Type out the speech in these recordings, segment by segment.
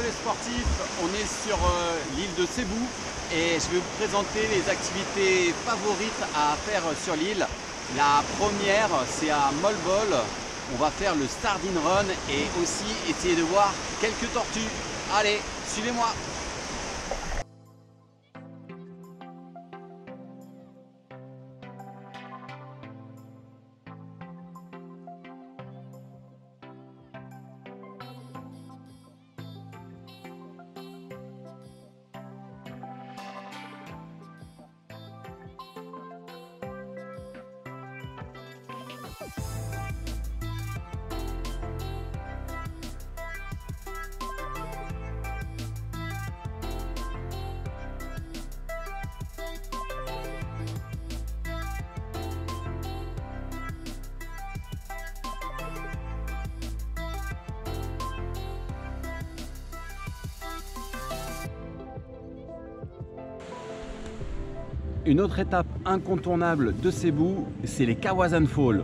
les sportifs, on est sur l'île de Cebu et je vais vous présenter les activités favorites à faire sur l'île. La première, c'est à Molbol. On va faire le Sardine Run et aussi essayer de voir quelques tortues. Allez, suivez-moi! Une autre étape incontournable de Cebu, c'est les Kawasan Falls.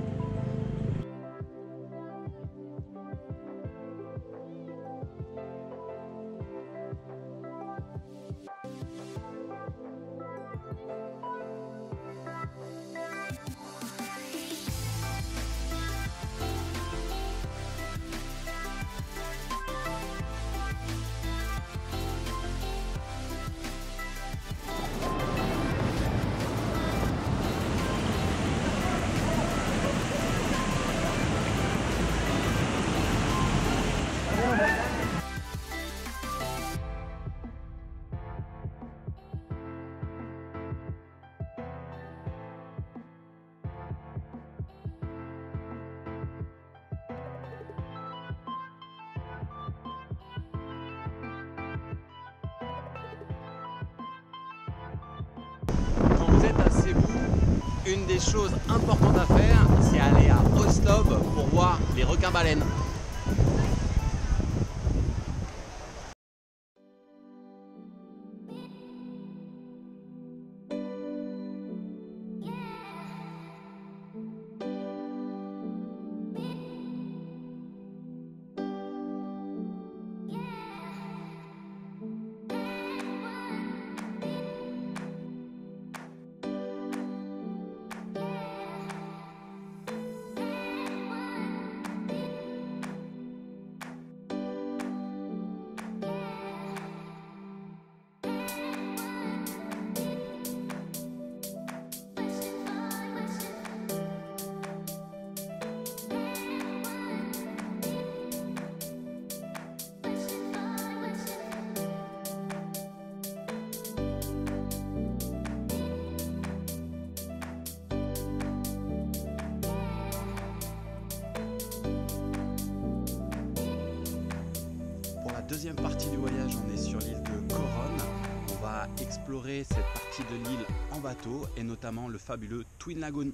Quand vous êtes à Cebu, une des choses importantes à faire, c'est aller à Oslob pour voir les requins-baleines. Deuxième partie du voyage, on est sur l'île de Coron. On va explorer cette partie de l'île en bateau et notamment le fabuleux Twin Lagoon.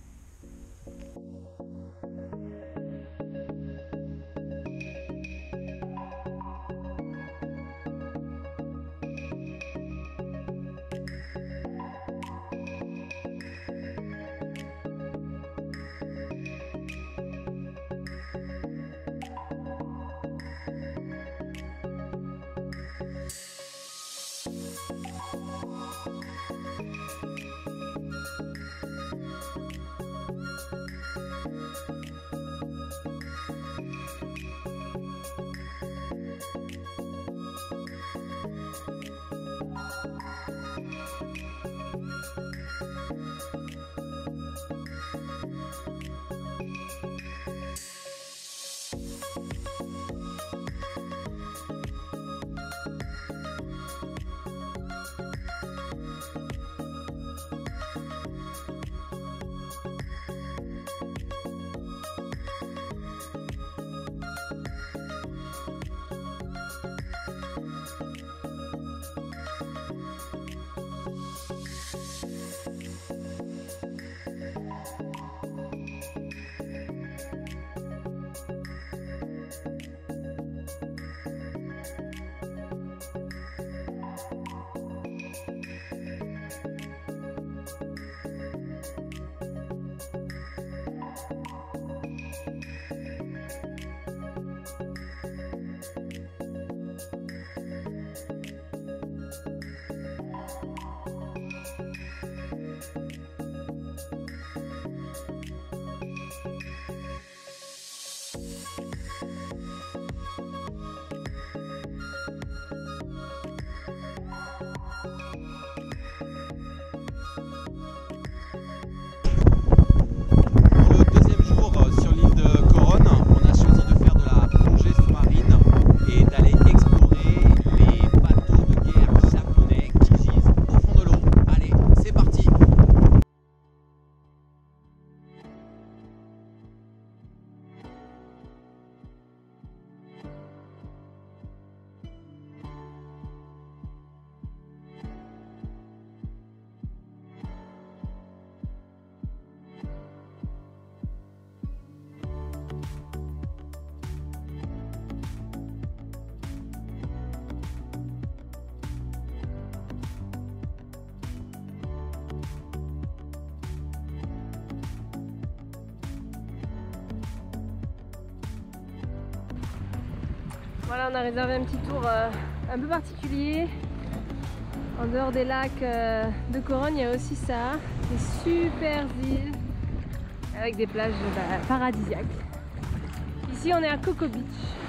Voilà, on a réservé un petit tour un peu particulier. En dehors des lacs de Corogne, il y a aussi ça, des super îles avec des plages paradisiaques. Ici, on est à Coco Beach.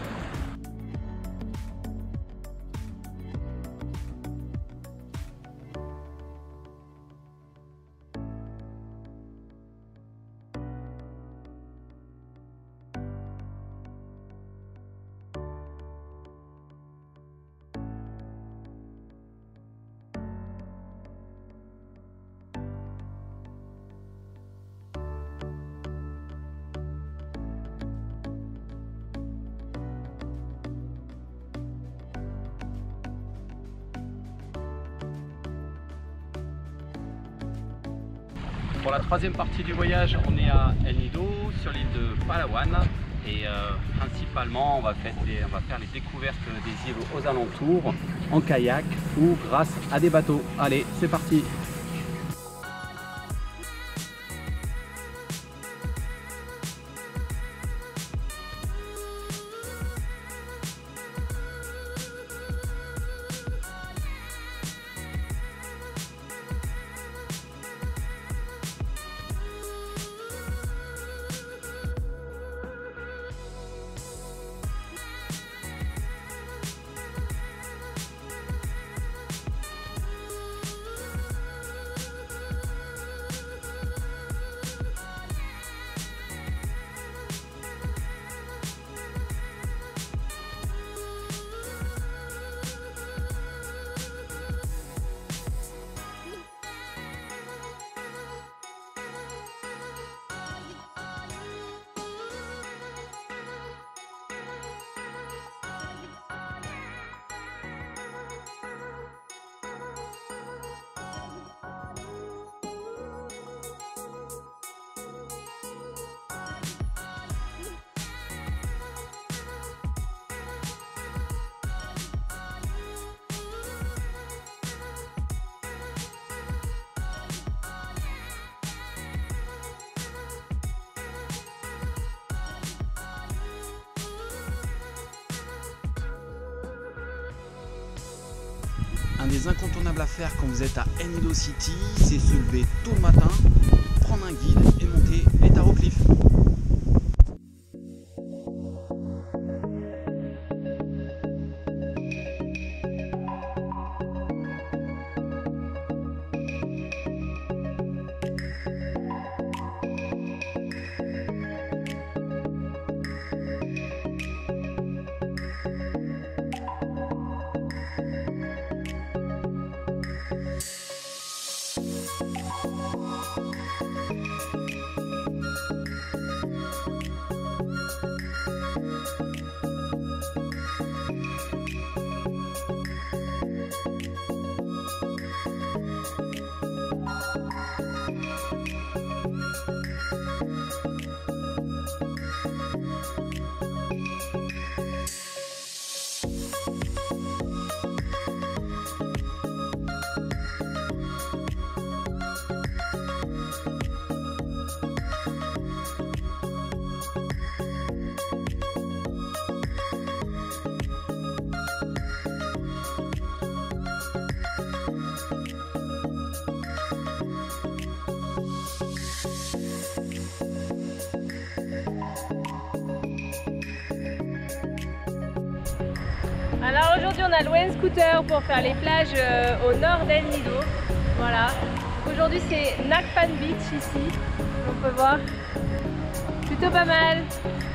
Pour la troisième partie du voyage, on est à El Nido, sur l'île de Palawan. Et principalement, on va faire les découvertes des îles aux alentours en kayak ou grâce à des bateaux. Allez, c'est parti! Un des incontournables à faire quand vous êtes à El Nido City, c'est se lever tôt le matin, prendre un guide et monter les Taro Cliffs. Alors aujourd'hui on a loué un scooter pour faire les plages au nord d'El Nido. Voilà. Aujourd'hui c'est Nakpan Beach ici. On peut voir. Plutôt pas mal.